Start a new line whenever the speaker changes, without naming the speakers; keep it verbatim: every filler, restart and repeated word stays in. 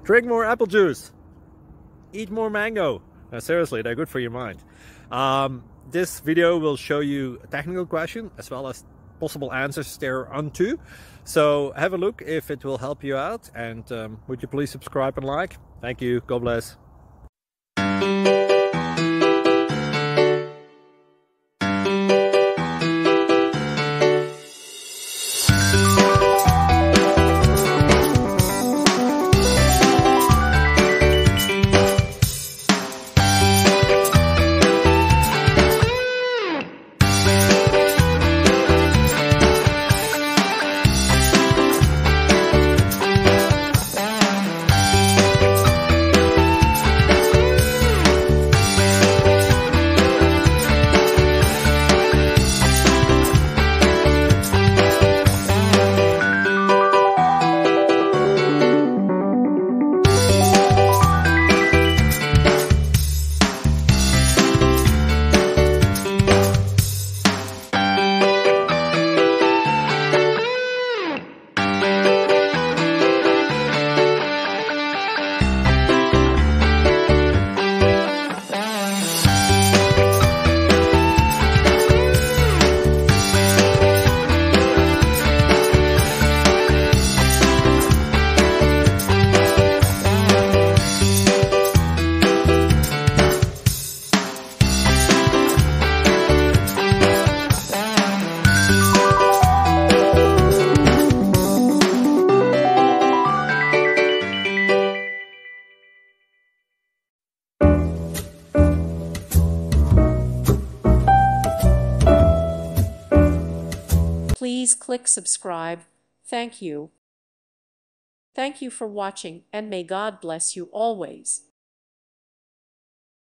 Drink more apple juice. Eat more mango. No, seriously, they're good for your mind. Um, this video will show you a technical question as well as possible answers thereunto. So have a look if it will help you out, and um, would you please subscribe and like? Thank you. God bless.
Please click subscribe. Thank you. Thank you for watching, and may God bless you always.